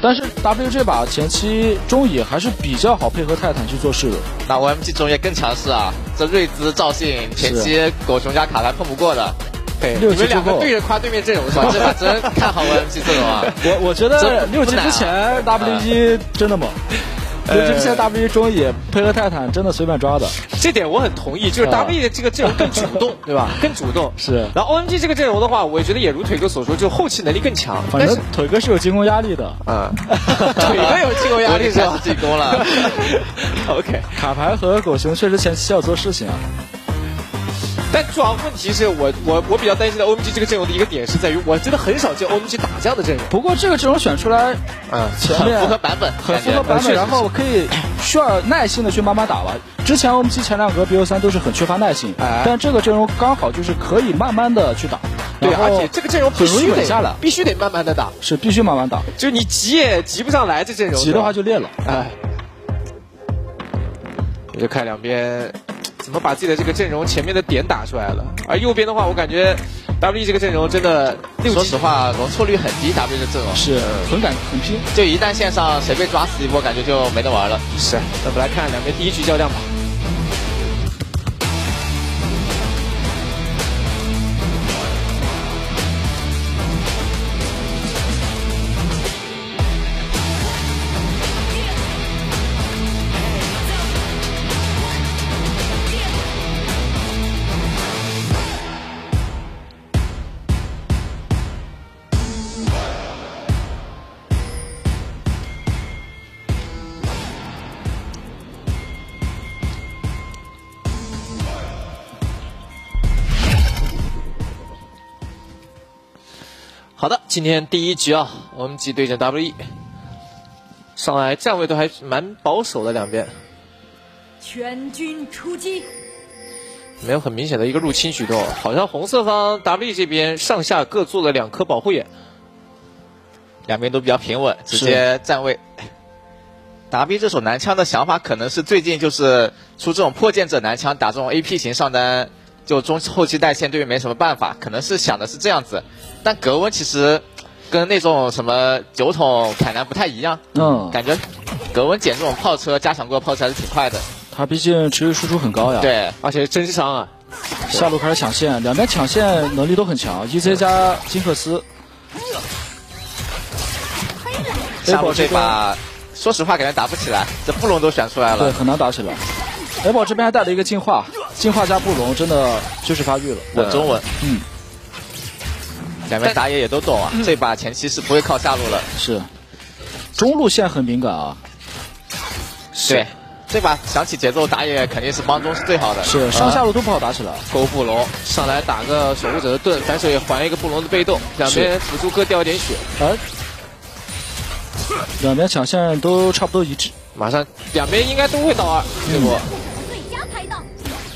但是 W 这把前期中野还是比较好配合泰坦去做事的。 那 OMG 中野更强势啊，这瑞兹、赵信前期狗熊加卡牌碰不过的。 对，你们两个对着夸对面阵容是吧？ 这把真看好 OMG 阵容啊！ 我觉得6级之前 W1 真的猛。6级之前 W1 中野配合泰坦真的随便抓的， 这点我很同意。就是 W1 的这个阵容更主动，对吧？更主动是。 然后 OMG 这个阵容的话，我觉得也如腿哥所说，就后期能力更强。 反正腿哥是有进攻压力的， 腿哥有进攻压力是吧？ 进攻了。 OK， 卡牌和狗熊确实前期要做事情啊。 但主要问题是我比较担心的 OMG 这个阵容的一个点是在于，我真的很少见 OMG 打这样的阵容。 不过这个阵容选出来，前面很符合版本， 很符合版本，然后可以需要耐心的去慢慢打吧。之前 OMG 前2个 BO3 都是很缺乏耐心，但这个阵容刚好就是可以慢慢的去打。 对，而且这个阵容必须得下来， 必须得慢慢的打， 是必须慢慢打。 就是你急也急不上来，这阵容急的话就裂了。 我就看两边怎么把自己的这个阵容前面的点打出来了。而右边的话，我感觉 W 这个阵容真的说实话容错率很低 ，W 这阵容是很拼， 就一旦线上谁被抓死一波，感觉就没得玩了。 是，那我们来看两边第一局较量吧。好的，今天第一局啊，OMG 对阵 W1， 上来站位都还蛮保守的两边。 全军出击， 没有很明显的一个入侵举动，好像红色方 W 这边上下各做了2颗保护眼， 两边都比较平稳，直接站位。W 这手男枪的想法可能是最近就是出这种破剑者男枪打这种 AP 型上单，就中后期带线对面没什么办法，可能是想的是这样子。但格温其实跟那种什么9筒凯南不太一样，感觉格温捡这种炮车加强过的炮车还是挺快的。 他毕竟持续输出很高呀， 对， 而且真伤啊。 下路开始抢线，两边抢线能力都很强 ，EZ 加金克斯。 下路这把说实话感觉打不起来，这布隆都选出来了， 对，很难打起来。A 宝这边还带了一个进化，进化加布隆真的就是发育了， 稳中稳。两边打野也都懂啊，这把前期是不会靠下路了。 是，中路线很敏感啊。 对，这把想起节奏打野肯定是帮中是最好的。 是，上下路都不好打起来。 勾布隆上来打个守护者的盾，反手也还一个布隆的被动，两边辅助各掉一点血。 两边抢线都差不多一致， 马上两边应该都会到2这波。 最佳拍档。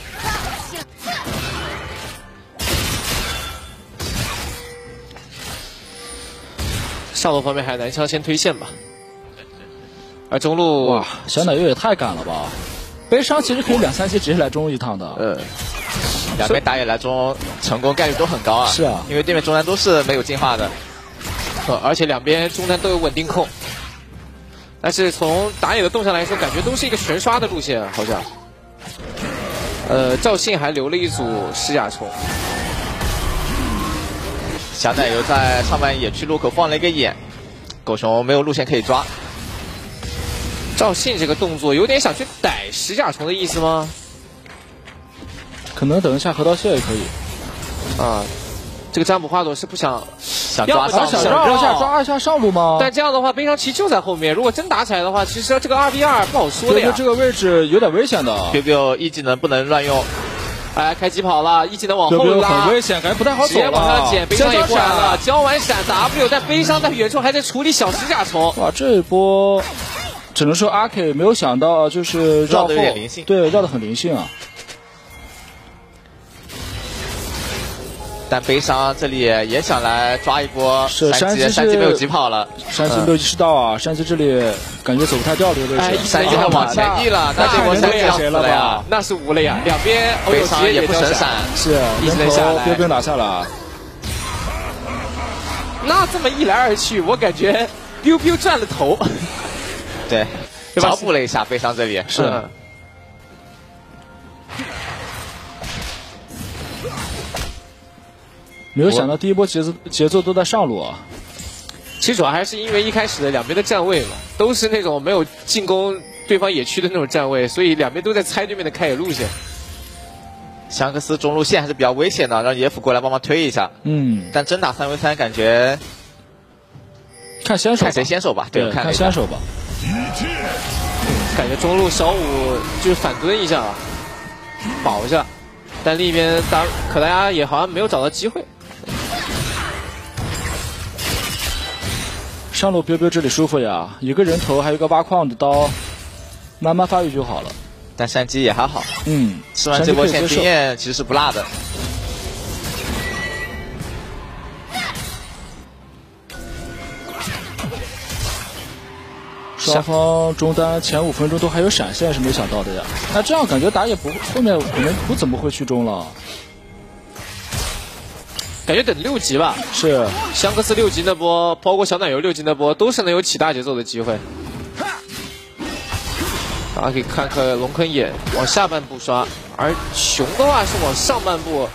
上路方面还是男枪先推线吧，而中路哇，小奶油也太赶了吧！悲伤其实可以2、3期直接来中路一趟的。 两边打野来中成功概率都很高啊。 是啊， 因为对面中单都是没有进化的， 而且两边中单都有稳定控。但是从打野的动向来说，感觉都是一个全刷的路线，好像。赵信还留了一组石甲虫。 小奶油在上半野区路口放了一个眼，狗熊没有路线可以抓。 赵信这个动作有点想去逮石甲虫的意思吗？ 可能等一下河道蟹也可以。 啊，这个占卜花朵是不想抓上路， 想抓一下上路吗？ 但这样的话，悲伤旗就在后面，如果真打起来的话，其实这个2v2不好说的呀。 这个位置有点危险的。 QQ 一技能不能乱用。 哎，开疾跑了，一技能往后拉， 很危险，感觉不太好走了。 直接往上捡，悲伤也过来了，交完闪 W， 但悲伤在远处还在处理小石甲虫。 哇，这一波只能说阿 K 没有想到，就是绕的有点灵性， 对，绕的很灵性啊。 但悲伤这里也想来抓一波山鸡没有疾跑了， 山鸡没有及时到啊，山鸡这里感觉走不太掉这个位置， 山鸡还往前移了，那这波山鸡要死了呀， 那是无了呀，两边悲伤也不省闪， 是一直下来， 边打下了。 那这么一来二去，我感觉 biu biu 转了头， 对，找补了一下悲伤这里。 是。 没有想到第一波节奏都在上路啊。 其实主要还是因为一开始的两边的站位嘛，都是那种没有进攻对方野区的那种站位，所以两边都在猜对面的开野路线。 香克斯中路线还是比较危险的，让野辅过来帮忙推一下。但真打3v3感觉看先手， 看谁先手吧。对， 看先手吧。 感觉中路小五就是反蹲一下，保一下，但另一边可达鸭也好像没有找到机会。 上路biu biu这里舒服呀，一个人头还有一个挖矿的刀，慢慢发育就好了。 但山鸡也还好，吃完这波线经验其实是不落的。 双方中单前5分钟都还有闪现，是没想到的呀。那这样感觉打野不后面可能不怎么会去中了。 感觉等6级吧， 是香克斯6级那波，包括小奶油6级那波，都是能有起大节奏的机会。大家可以看看龙坑眼往下半部刷，而熊的话是往上半部。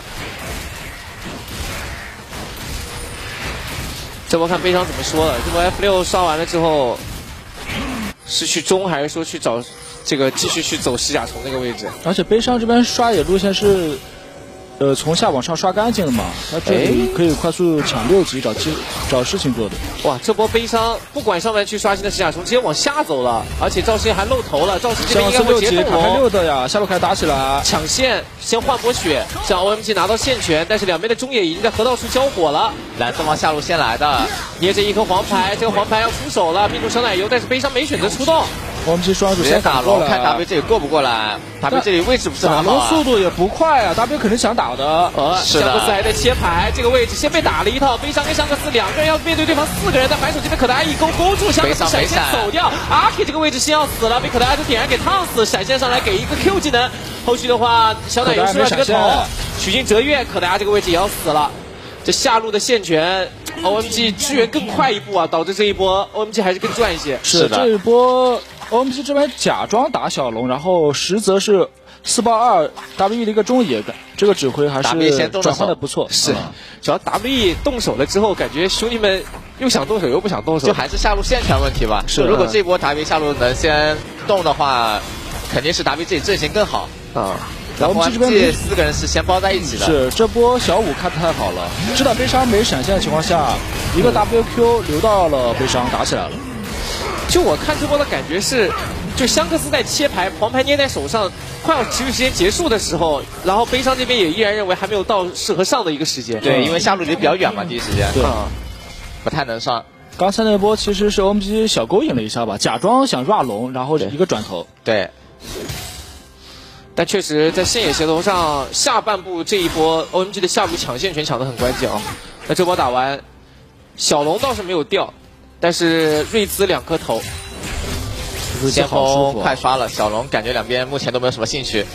这波看悲伤怎么说了？这波 F6刷完了之后，是去中还是说去找这个继续去走石甲虫那个位置？ 而且悲伤这边刷野路线是。从下往上刷干净了嘛？他这里可以快速抢6级，找事情做的。 哇，这波悲伤不管上面去刷新的石甲虫，直接往下走了，而且赵信还露头了。赵信这边应该会直接动龙。6的呀，下路开始打起来， 抢线，先换波血，让 OMG 拿到线权，但是两边的中野已经在河道处交火了。 蓝色往下路先来的， 捏着一颗黄牌，这个黄牌要出手了，命中小奶油，但是悲伤没选择出动。 OMG 双主先打龙，看 W 这里过不过来。W 这里位置不是很好， 打龙速度也不快啊 ，W 肯定想打的。 香克斯还在切牌，这个位置先被打了一套。悲伤跟香克斯两个人要面对对方4个人，在反手这边可达鸭一勾住，香克斯闪现走掉。阿 K 这个位置先要死了，被可达鸭就点燃给烫死，闪现上来给一个 Q 技能。后续的话，小奶油输了这个头，取经折月，可达鸭这个位置也要死了。这下路的线权 ，OMG 支援更快一步啊，导致这一波 OMG 还是更赚一些。 是的，这一波 OMG 这边假装打小龙，然后实则是4爆2 WE 的一个中野，这个指挥还是转换的不错。 是，主要 WE 动手了之后，感觉兄弟们又想动手又不想动手， 就还是下路线权问题吧。是，如果这波 WE 下路能先动的话，肯定是 WE 自己阵型更好啊。然后 OMG 这边4个人是先包在一起的。 是，这波小五看得太好了，知道悲伤没闪现的情况下，一个 WQ 留到了悲伤，打起来了。 就我看这波的感觉是，就香克斯在切牌，黄牌捏在手上，快要持续时间结束的时候，然后悲伤这边也依然认为还没有到适合上的一个时间。 对，因为下路离比较远嘛，第一时间。 对， 不太能上。 刚才那波其实是 OMG 小勾引了一下吧，假装想 run 龙，然后一个转头。 对。 但确实在线野协同上，下半部这一波 OMG 的下路抢线权抢得很关键啊。那这波打完，小龙倒是没有掉，但是瑞兹2颗头。 先锋快刷了，小龙感觉两边目前都没有什么兴趣。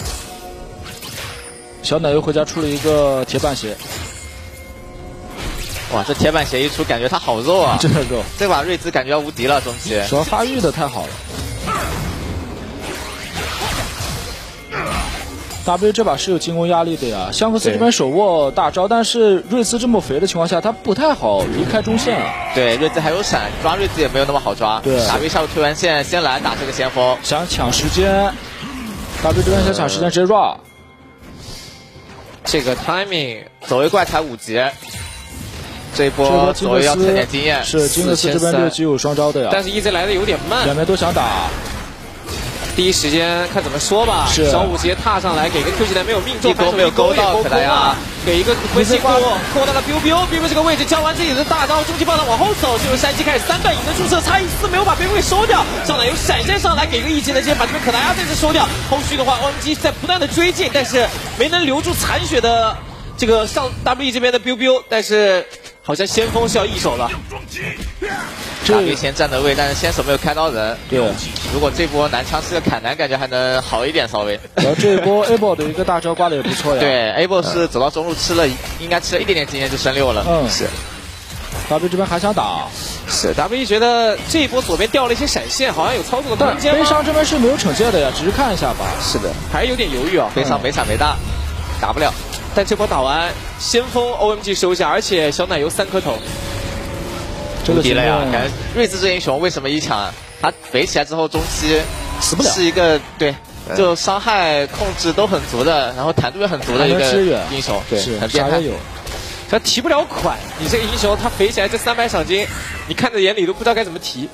小奶油回家出了一个铁板鞋。 哇，这铁板鞋一出，感觉他好肉啊！ 真的肉。 这把瑞兹感觉要无敌了，中期。 主要发育的太好了。W 这把是有进攻压力的呀，香克斯这边手握大招，但是瑞兹这么肥的情况下，他不太好离开中线啊。 对，瑞兹还有闪，抓瑞兹也没有那么好抓。 对 ，W 下路推完线先来打这个先锋， 想抢时间 ，W 这边想抢时间直接 run。 这个 timing 走位怪才5级，这一波走位要蹭点经验。 是金克斯这边6级有双招的呀， 但是EZ来的有点慢， 两边都想打。 第一时间看怎么说吧，小五直接踏上来给个 Q 技能没有命中， 没有勾到可达鸭， 给一个回气扣到了 biu biu 这个位置，交完自己的大招，终极爆弹往后走，进入山鸡开始3段引的注射，差一丝没有把biu biu给收掉，上来有闪现上来给个1技能，直接把这边可达鸭再次收掉。后续的话 ，OMG 在不断的追进，但是没能留住残血的这个上 WE 这边的 biu biu，但是好像先锋是要易手了。 W 先站的位，但是先手没有开刀人。 对， 如果这波男枪吃个砍男，感觉还能好一点稍微。 然后这一波 Able 的一个大招刮的也不错呀。 对 ，Able 是走到中路应该吃了一点点经验就升6了。 是。 W 这边还想打， 是 W 觉得这一波左边掉了一些闪现，好像有操作的空间。 悲伤这边是没有惩戒的呀，只是看一下吧。 是的，还是有点犹豫啊。 悲伤没闪没大，打不了。 但这波打完，先锋 OMG 收下，而且小奶油3颗头， 这个无敌了呀！感觉瑞兹这英雄为什么一抢他肥起来之后中期死不了， 是一个对。就伤害控制都很足的，然后弹度也很足的一个英雄，对，很变态。 他提不了款，你这个英雄他肥起来这300赏金，你看在眼里都不知道该怎么提。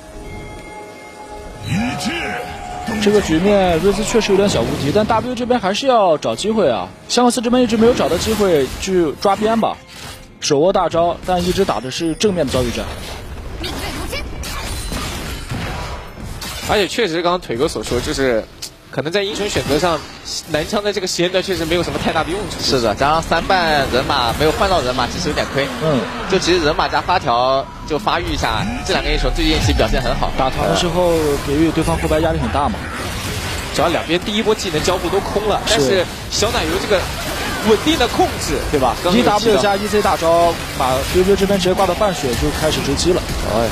这个局面瑞兹确实有点小无敌，但 W 这边还是要找机会啊。香克斯这边一直没有找到机会去抓边吧，手握大招，但一直打的是正面的遭遇战。 而且确实刚刚腿哥所说，就是可能在英雄选择上，男枪在这个时间段确实没有什么太大的用处。 是的，加上3半人马没有换到人马，其实有点亏。就其实人马加发条就发育一下，这2个英雄最近其实表现很好。 打团的时候给予对方后排压力很大嘛。 只要两边第一波技能交互都空了，但是小奶油这个稳定的控制，对吧 ？EW 加 EZ 大招把 BB 这边直接挂到半血就开始追击了。哎。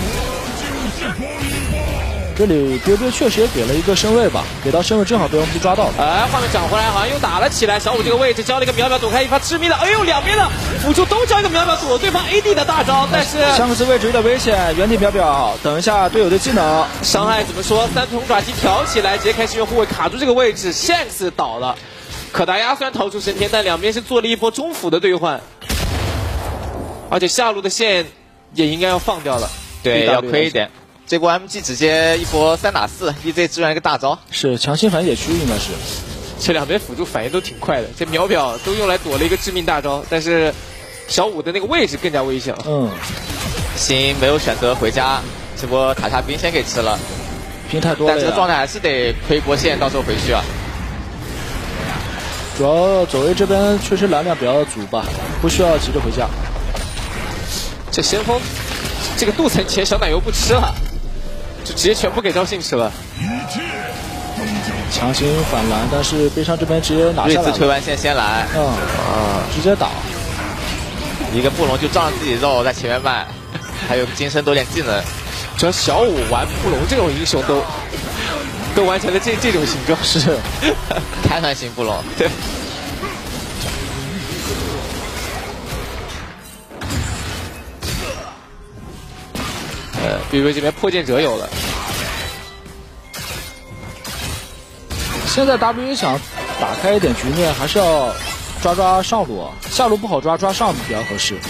这里 BB 确实也给了一个身位吧，给到身位正好被我们抓到了。 哎，画面转回来，好像又打了起来。小五这个位置交了一个秒秒躲开一发致命的，哎呦，两边的辅助都交一个秒秒躲对方 AD 的大招，但是香克斯位置有点危险，原地秒秒，等一下队友的技能。 伤害怎么说？3重爪击挑起来，直接开始用护卫卡住这个位置 ，Shanks 倒了。可达鸭虽然逃出升天，但两边是做了一波中辅的兑换，而且下路的线也应该要放掉了。 对，要亏一点。这波 MG 直接一波3打4 ，EZ 支援一个大招， 是强行反野区应该是。 这两边辅助反应都挺快的，这秒表都用来躲了一个致命大招，但是小五的那个位置更加危险。 星没有选择回家，这波塔下兵先给吃了， 兵太多了， 但这个状态还是得亏一波线，到时候回去啊。 主要左卫这边确实蓝量比较足吧，不需要急着回家。 这先锋这个镀层钱小奶油不吃了。就直接全部给赵信吃了， 强行反蓝，但是悲伤这边直接拿下来了。 瑞兹推完线先来， 直接打， 一个布隆就仗着自己肉在前面卖，还有金身多点技能。 主要小五玩布隆这种英雄都完成了这种形状， 是开团型布隆，对。 比如这边破剑者有了， 现在 W 想打开一点局面，还是要抓上路啊，下路不好抓上路比较合适。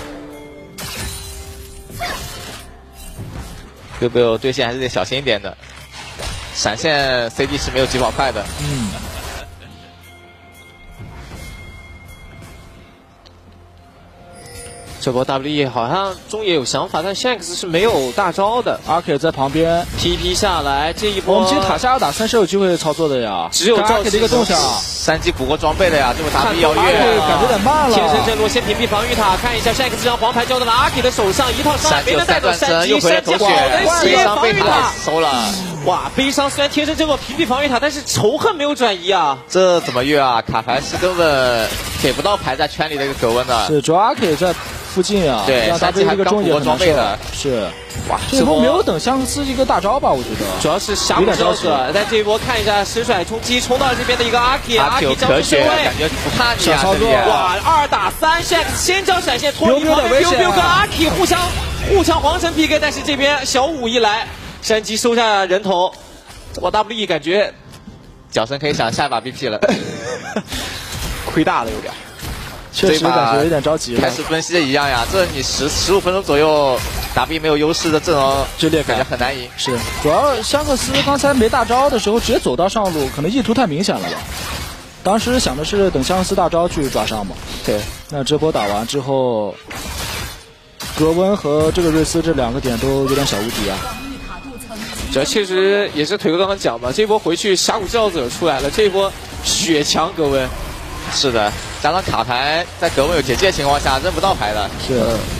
BB 对线还是得小心一点的，闪现 CD 是没有疾跑快的。 这波 WE 好像中野有想法，但 Shanks 是没有大招的。 RK 在旁边 TP 下来，这一波我们其实塔下打3是有机会操作的呀， 只有赵 RK 的一个动向 ，3级补过装备的呀，这波 WE 要越， 感觉有点慢了。 天生正路先屏蔽防御塔，看一下 Shanks 这张黄牌交到了 RK 的手上，一套伤害没能带走3级，3级保温鞋防御塔收了。 哇，悲伤虽然天生正路屏蔽防御塔，但是仇恨没有转移啊。 这怎么越啊？卡牌是根本给不到排在圈里的一个格温的。 是，主要 RK 在附近啊， 对让他这个中野装备的， 是，哇，这波没有等香克斯一个大招吧？我觉得主要是峡谷交者，但这一波看一下实甩冲击冲到了这边的一个 RK 将身位， 感觉不怕你啊！ 哇，2打3 ，Shanks 先交闪现脱离防御 ，biu 跟 RK 互相皇城 PK， 但是这边小五一来，山鸡收下人头，我 WE 感觉角声可以想下一把 BP 了， 亏大了有点。 确实感觉有点着急了。 开始分析的一样呀，这你15分钟左右打 B 没有优势的阵容， 剧烈感觉很难赢。 是，主要香克斯刚才没大招的时候直接走到上路，可能意图太明显了吧？当时想的是等香克斯大招去抓上嘛。 对， 那这波打完之后，格温和这个瑞斯这2个点都有点小无敌啊。 这确实也是腿哥刚刚讲嘛，这波回去峡谷教者出来了，这一波血强格温。 是的，加上卡牌在格温有结界的情况下认不到牌的， 是，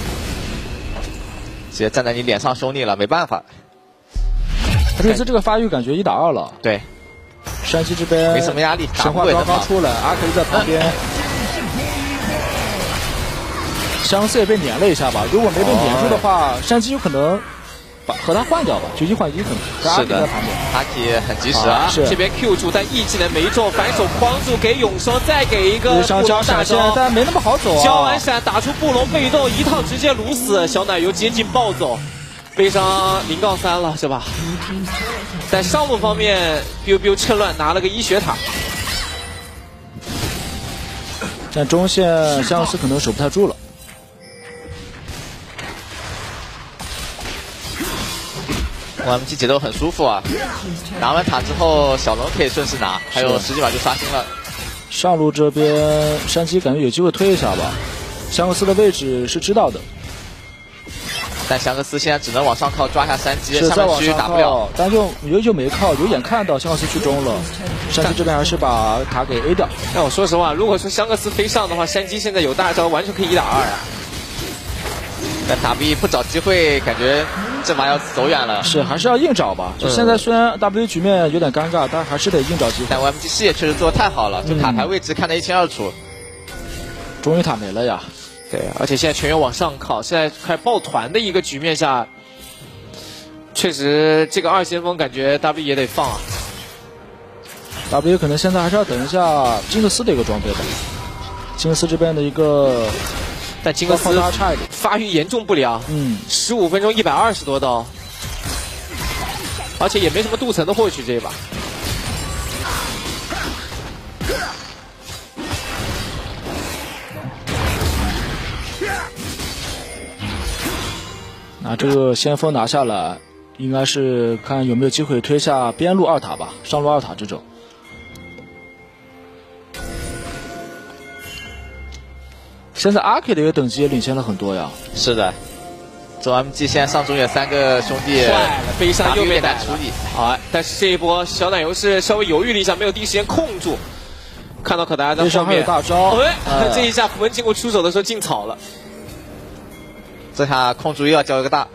直接站在你脸上凶你了，没办法。 瑞兹这个发育感觉1打2了。 对， 山西这边没什么压力， 神话刚刚出来，阿 K 在旁边。 香克斯也被粘了一下吧，如果没被粘住的话，山鸡有可能和他换掉吧，就1换1可能。 是的， 旁边阿 K 很及时啊， 是这边 Q 住，但 E 技能没中，反手框住给永双，再给一个布隆大招， 但没那么好走啊。 交完闪打出布隆被动一套直接撸死，小奶油接近暴走，悲伤0-3了是吧？在上路方面 ，biu biu 趁乱拿了个医学塔。 但中线香克斯可能守不太住了。 OMG 节奏很舒服啊！拿完塔之后，小龙可以顺势拿，还有10几把就刷新了。 上路这边山鸡感觉有机会推一下吧，香克斯的位置是知道的， 但香克斯现在只能往上靠抓一下山鸡， 是上面区域打不了。 但就没靠，有眼看到香克斯去中了，山鸡这边还是把塔给 A 掉。 但我说实话，如果说香克斯飞上的话，山鸡现在有大招，完全可以1打2啊。 但打 B 不找机会，感觉这把要走远了。 是，还是要硬找吧。就现在虽然 W 局面有点尴尬，但还是得硬找机会。 但 OMG 视野确实做得太好了，就塔牌位置看得一清二楚。 终于塔没了呀。 对，而且现在全员往上靠，现在开始抱团的一个局面下，确实这个2先锋感觉 W 也得放啊。 W 可能现在还是要等一下金克斯的一个装备吧。金克斯这边的一个。 但金克斯发育严重不良，15分钟120多刀，而且也没什么镀层的获取这一把。 那这个先锋拿下来，应该是看有没有机会推下边路2塔吧，上路2塔这种。现在阿 K 的一个等级也领先了很多呀。 是的，这 OMG 现在上中野3个兄弟， 坏了，悲伤又被逮处理。 好，但是这一波小奶油是稍微犹豫了一下，没有第一时间控住。看到可达鸭在后面， 大招， 这一下符文经过出手的时候进草了。 这下控住又要交一个大，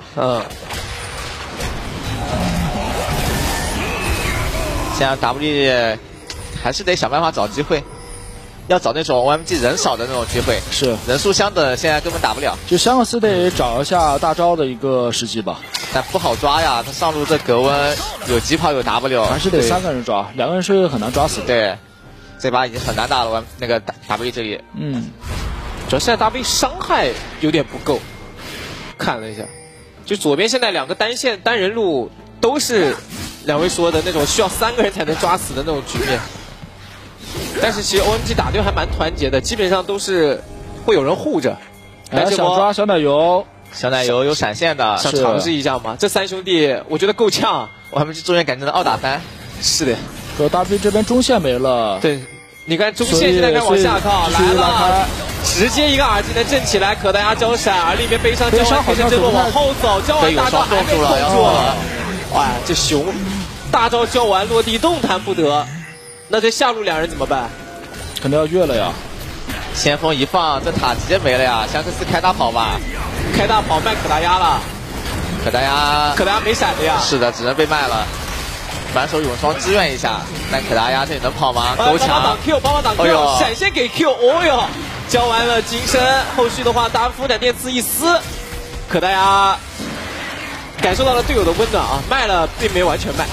现在 W 还是得想办法找机会。要找那种 OMG 人少的那种机会， 是人数相等，现在根本打不了。 就香克斯得找一下大招的一个时机吧， 但不好抓呀。他上路这格温有疾跑有 W， 还是得3个人抓，2个人是很难抓死的。 对，这把已经很难打了。那个 W 这里， 主要现在 W 伤害有点不够。看了一下，就左边现在2个单线单人路都是2位说的那种需要3个人才能抓死的那种局面。但是其实 OMG 打队还蛮团结的，基本上都是会有人护着。 想抓小奶油， 小奶油有闪现的， 想尝试一下嘛？这3兄弟我觉得够呛。 OMG 中间感觉能2打3。 是的。 可 W 这边中线没了。 对，你看中线现在开始往下靠，来了，直接一个耳技能震起来，可达鸭交闪，而另一边悲伤交完飞身之后往后走，交完大招还被控住了。哇，这熊大招交完落地动弹不得。那这下路2人怎么办？ 肯定要越了呀！ 先锋一放，这塔直接没了呀！香克斯开大跑吧， 开大跑卖可达鸭了， 可达鸭没闪的呀！ 是的，只能被卖了。反手永双支援一下，但可达鸭这里能跑吗？够强！ 帮忙挡 Q， 闪现给 Q， 哦哟，交完了金身，后续的话大夫展电刺一撕，可达鸭感受到了队友的温暖啊，卖了并没完全卖。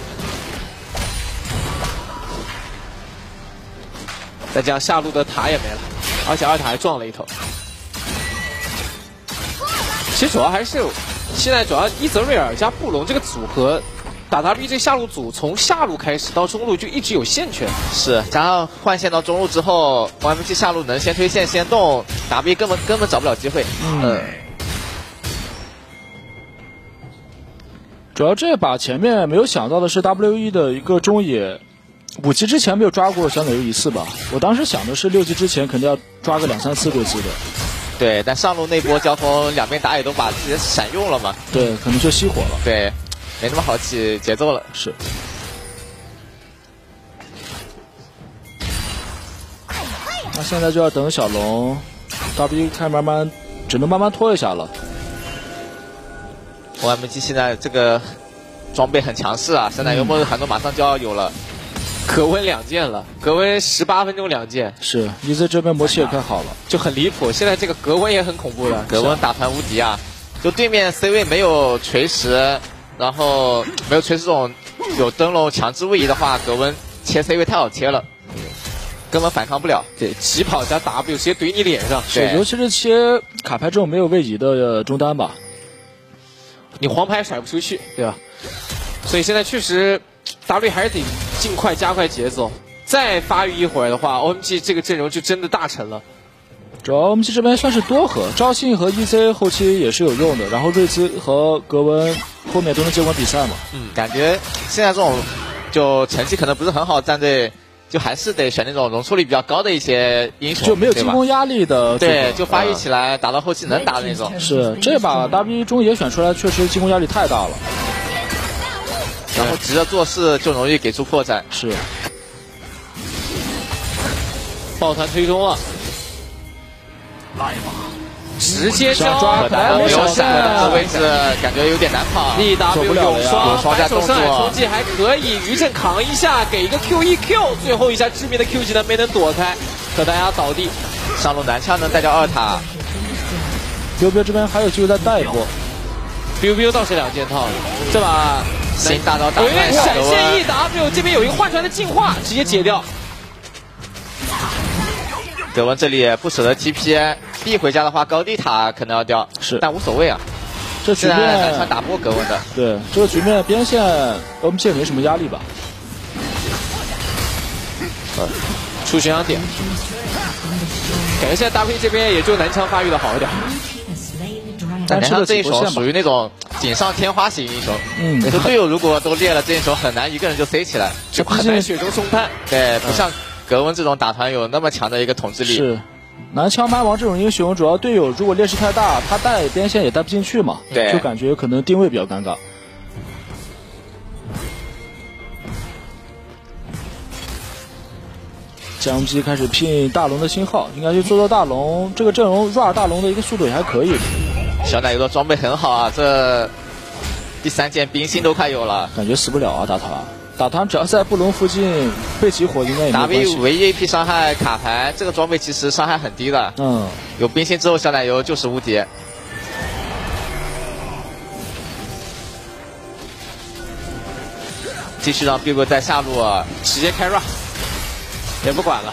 再加上下路的塔也没了，而且2塔还撞了一头。其实主要还是现在主要伊泽瑞尔加布隆这个组合打 W 这下路组，从下路开始到中路就一直有线权。 是，加上换线到中路之后 ，OMG 下路能先推线先动 ，W 根本找不了机会。 主要这把前面没有想到的是 W1 的一个中野。5级之前没有抓过小奶油1次吧？我当时想的是6级之前肯定要抓个2、3次对击的。 对，但上路那波交锋，两边打野都把自己的闪用了嘛。 对，可能就熄火了。 对，没那么好起节奏了。 是。那现在就要等小龙 W 看只能慢慢拖一下了。 OMG 现在这个装备很强势啊，现在幽默的寒冬马上就要有了。 格温2件了，格温18分钟2件， 是EZ这边魔器也开好了， 就很离谱。现在这个格温也很恐怖的， 格温打团无敌啊！就对面 C 位没有锤石，然后没有锤石这种有灯笼强制位移的话，格温切 C 位太好切了，根本反抗不了。 对，疾跑加 W 直接怼你脸上， 是尤其是切卡牌这种没有位移的中单吧， 你黄牌甩不出去，对吧？所以现在确实 W 还是得尽快加快节奏，再发育一会儿的话 ，OMG 这个阵容就真的大成了。 主要OMG这边算是多核，赵信和 EZ 后期也是有用的，然后瑞兹和格温后面都能接管比赛嘛。 感觉现在这种就成绩可能不是很好，战队就还是得选那种容错率比较高的一些英雄， 就没有进攻压力的， 对，就发育起来打到后期能打的那种。 是这把 W 中野选出来，确实进攻压力太大了， 然后急着做事就容易给出破绽。 是抱团推中了。 来吧， 直接想抓招， 来没有了闪这位置感觉有点难跑。 DW 有双，反手上海冲击还可以，余震扛一下，给一个 Q1Q， 最后一下致命的 Q 技能没能躲开，可大家倒地。 上路男枪能带掉2塔 biu biu这边还有机会再带一波。 biu biu 倒是2件套，这把新大招打有一个断闪现 EW， 这边有一个换传的进化，直接解掉。 格温这里不舍得 TP， 回家的话高地塔可能要掉， 是， 但无所谓啊。 这局面男枪打不过格温的。 对，这个局面边线 OMG 也没什么压力吧。 出巡洋点，感觉现在 W 这边也就男枪发育的好一点。 但男枪这一手属于那种锦上添花型英雄，每次队友如果都裂了，这一手很难一个人就塞起来， 就很难雪中送炭。 对，不像格温这种打团有那么强的一个统治力。 是，男枪麦王这种英雄，主要队友如果劣势太大，他带边线也带不进去嘛， 对， 就感觉可能定位比较尴尬。江基开始拼大龙的信号，应该去做大龙，这个阵容 RA 大龙的一个速度也还可以。 小奶油的装备很好啊，这第3件冰心都快有了， 感觉死不了啊！打团只要在布隆附近被起火，应该也没关系。 W 唯一 AP 伤害卡牌，这个装备其实伤害很低的。有冰心之后，小奶油就是无敌。继续让 biu 在下路直接开 RA， 也不管了，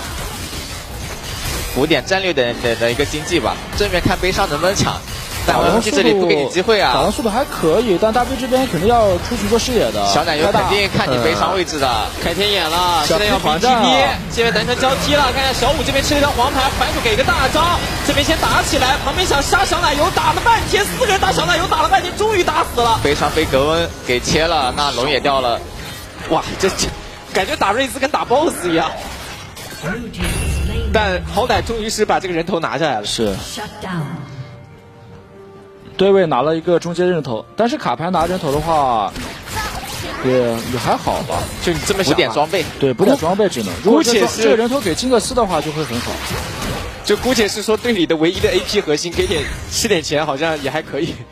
补点战略的一个经济吧。正面看悲伤能不能抢。但OMG这里不给你机会啊！ 打龙速度还可以，但大 V 这边肯定要出去做视野的。 小奶油肯定看你悲伤位置的， 开天眼了，现在要 BTP， 这边男生交踢了，看看小五这边吃了一张黄牌，反手给一个大招，这边先打起来，旁边想杀小奶油，打了半天，4个人打小奶油打了半天，终于打死了。 悲伤被格温给切了，那龙也掉了， 哇，这感觉打瑞兹跟打 BOSS 一样。但好歹终于是把这个人头拿下来了。 是。对位拿了一个中阶人头，但是卡牌拿人头的话，也还好吧。 就你这么想， 补点装备， 对，补点装备只能。如果这个人头给金克斯的话，就会很好。 就姑且是说队里的唯一的 AP 核心，给点吃点钱，好像也还可以。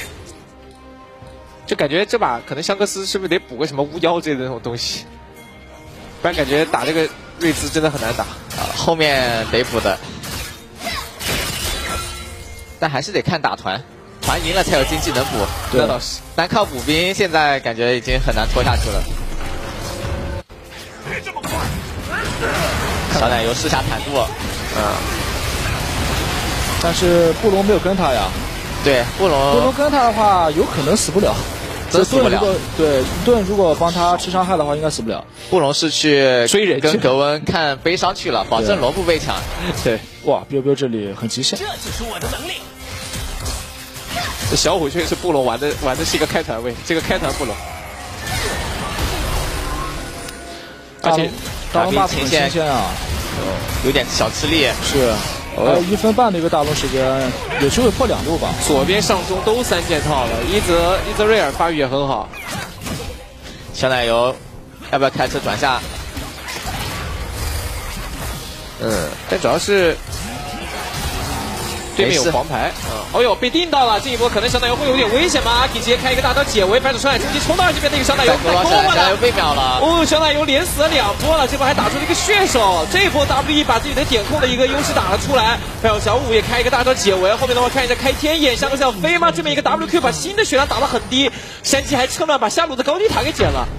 就感觉这把可能香克斯是不是得补个什么巫妖之类的那种东西，不然感觉打这个瑞兹真的很难打。 后面得补的，但还是得看打团。团赢了才有经济能补， 那倒是。 单靠补兵，现在感觉已经很难拖下去了。小奶油试下坦度， 但是布隆没有跟他呀。 对，布隆跟他的话，有可能死不了。 真死不了。 对，盾如果帮他吃伤害的话，应该死不了。 布隆是去追人跟格温看悲伤去了，保证龙不被抢。 对，哇，biu这里很极限。 这就是我的能力。 这小虎确实是布隆玩的是一个开团位，这个开团布隆，而且大龙 buff 很新鲜啊， 有点小吃力。 是，还有1分半的一个大龙时间，有机会破2路吧。 左边上中都3件套了，伊泽瑞尔发育也很好。 小奶油要不要开车转下？ 但主要是对面有黄牌。哦呦，被定到了，这一波可能小奶油会有点危险吗？阿 K 直接开一个大招解围，反手上来冲击冲到这边的一个小奶油， 再勾小奶油被秒了。 哦，小奶油连死了2波了，这波还打出了一个血手，这一波 WE 把自己的点控的一个优势打了出来。还有小五也开一个大招解围，后面的话看一下开天眼，香哥是要飞吗？这边一个 WQ 把新的血量打得很低，山鸡还趁乱把下路的高地塔给捡了。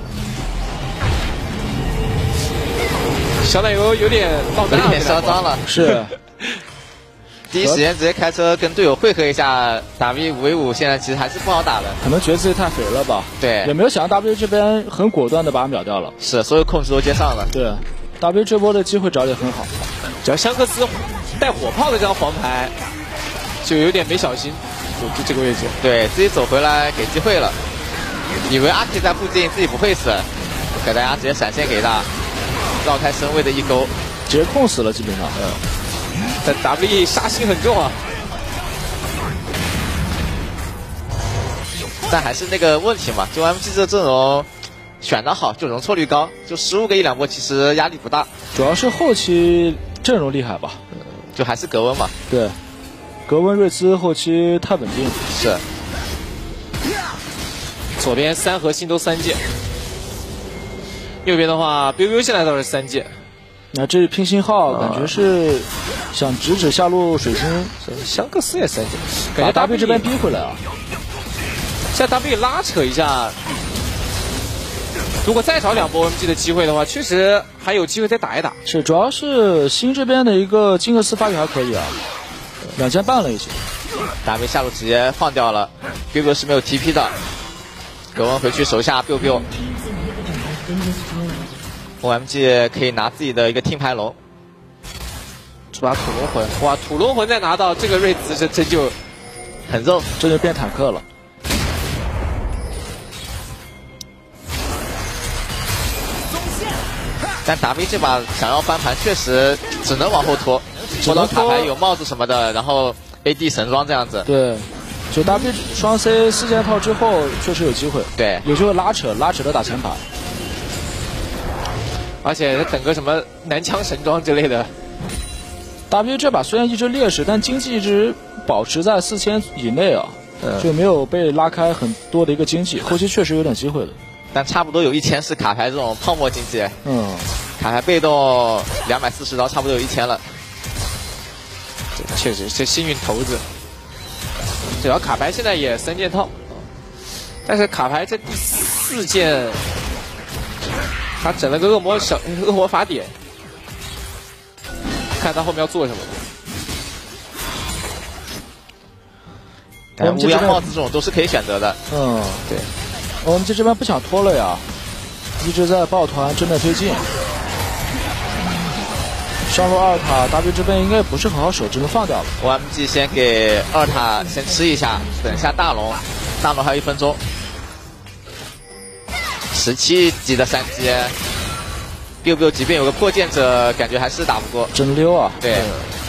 小奶油有点爆炸， 有点嚣张了， 是。 第一时间直接开车跟队友汇合一下，打 V5v5，现在其实还是不好打的。 可能觉得自己太肥了吧？ 对， 也没有想到 W 这边很果断的把他秒掉了。 是，所有控制都接上了。 对 ，W 这波的机会找得也很好。 只要香克斯带火炮的这张黄牌，就有点没小心，就这个位置。 对自己走回来给机会了，以为阿 K 在附近自己不会死，给大家直接闪现给他，绕开身位的一勾， 直接控死了，基本上。 但 WE 杀心很重啊。 但还是那个问题嘛，就 MG 这阵容选得好，就容错率高，就失误个1-2波，其实压力不大。 主要是后期阵容厉害吧， 就还是格温嘛。 对，格温瑞兹后期太稳定。 是。 左边3核心都3件，右边的话 BU 现在倒是3件。 那这拼星号感觉是想直指下路水晶， 香克斯也3件， 把 W 这边逼回来啊。 现在 W 拉扯一下，如果再找2波 MG 的机会的话，确实还有机会再打一打。 是，主要是新这边的一个金克斯发育还可以啊，2000半了已经。 W 下路直接放掉了 ，biu 是没有 TP 的，格温回去手下 biu。OMG 可以拿自己的一个听牌龙， 抓土龙魂，哇，土龙魂再拿到这个瑞兹，这真就很肉， 这就变坦克了。 但 W 这把想要翻盘，确实只能往后拖，拖到卡牌有帽子什么的，然后 AD 神装这样子。 对，就 W 双 C 4件套之后，确实有机会。 对， 有机会拉扯的打前排。 而且等个什么男枪神装之类的。 W 这把虽然一直劣势，但经济一直保持在4000以内啊，就没有被拉开很多的一个经济，后期确实有点机会的。 但差不多有1000是卡牌这种泡沫经济，卡牌被动240刀，差不多有1000了。 确实，这幸运头子。主要卡牌现在也3件套，但是卡牌这第4件。他整了个恶魔法典，看他后面要做什么。 但乌鸦帽子这种都是可以选择的。 对。我们这边不想拖了呀，一直在抱团正面推进。上路2塔 W 这边应该不是很好守，只能放掉了。 OMG 先给2塔先吃一下，等一下大龙还有1分钟。17级的3击 ，biu 即便有个破剑者，感觉还是打不过。 真溜啊！ 对。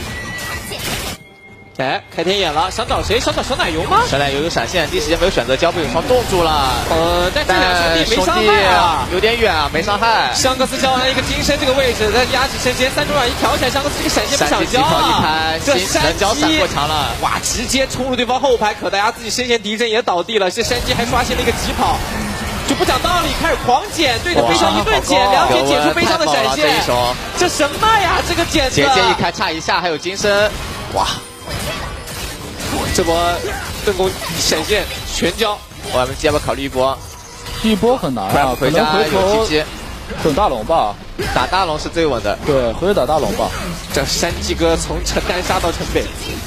哎，开天眼了，想找谁？想找小奶油吗？ 小奶油有闪现，第一时间没有选择交，被有双冻住了。 但这两兄弟没伤害啊， 有点远啊，没伤害。 香克斯交完一个金身这个位置，在压制身前3中软一挑起来，香克斯这个闪现不想交啊， 这山交闪过墙了， 哇，直接冲入对方后排，可大家自己身前敌阵也倒地了，这山鸡还刷新了一个疾跑。就不讲道理，开始狂捡，对着悲伤一顿捡，2捡捡出悲伤的闪现，这什么呀？这个捡姐姐一开差一下，还有金身，哇！ 这波盾弓闪现全交， 我们要不要考虑一波？ 一波很难啊， 回家有 GG， 等大龙吧， 打大龙是最稳的。 对，回去打大龙吧。 这山鸡哥从城南杀到城北，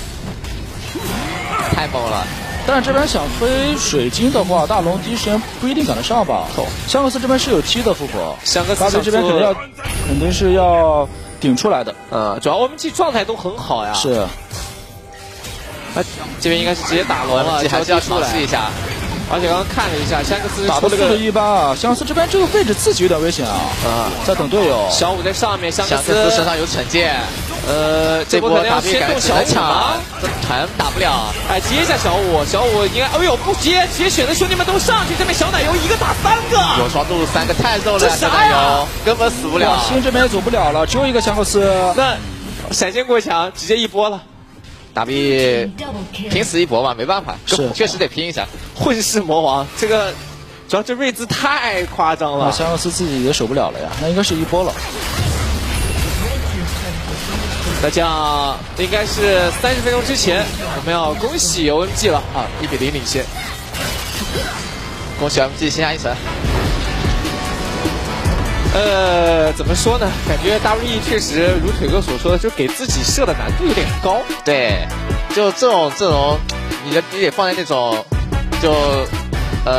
太猛了。 但是这边想推水晶的话，大龙第一时间不一定赶得上吧。香克斯这边是有踢的复活， 香克斯这边肯定是要顶出来的。 主要我们这状态都很好呀。 是。 他这边应该是直接打龙了， 还是要尝试一下。 而且刚刚看了一下，香克斯打的速度一般啊，香克斯这边这个位置自己有点危险啊。在等队友。 小五在上面，香克斯身上有惩戒。这波可能要先动小五吗？ 团打不了。 哎，接一下小五，小五应该，哎呦不接，直接选择兄弟们都上去，这边小奶油一个打3个。 有双度3个太肉了， 这啥呀？ 根本死不了。 新这边也走不了了，只有一个香克斯。 那闪现过墙，直接一波了。 打比拼死一搏吧，没办法， 是确实得拼一下。 混世魔王这个，主要这瑞兹太夸张了， 香克斯自己也守不了了呀，那应该是一波了。 那这样应该是30分钟之前，我们要恭喜 OMG 了啊，1比0领先。 恭喜 OMG 先下一城。 怎么说呢？感觉 WE 确实如腿哥所说的，就给自己设的难度有点高。 对，就这种，你得放在那种就。